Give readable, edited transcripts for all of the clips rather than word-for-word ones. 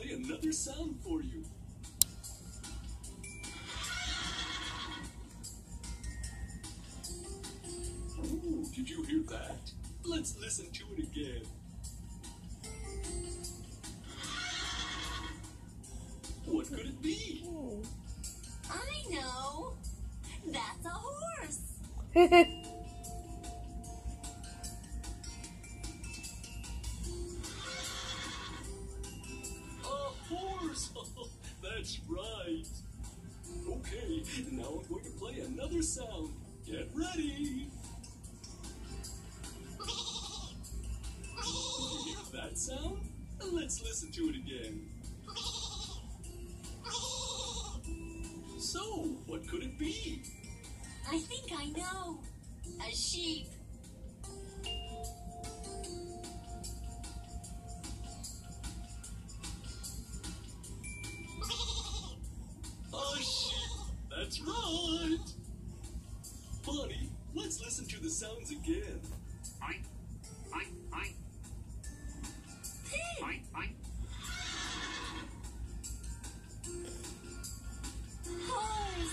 play another sound for you. Ooh, did you hear that? Let's listen to it again. What could it be? I know. That's a horse. A horse! That's right. Okay, now I'm going to play another sound. Get ready. You hear that sound? Let's listen to it again. So, what could it be? I think I know. A sheep. A sheep. That's right. Bonnie, let's listen to the sounds again. Oink, oink, oink, Pig. oink, oink. Horse.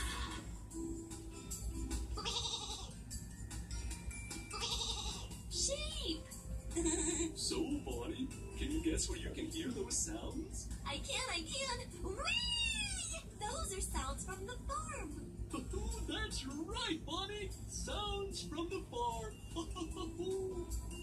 Sheep. So, Bonnie, can you guess where you can hear those sounds? I can. Whee! Those are sounds from the farm. That's right, Bonnie. Sounds from the farm.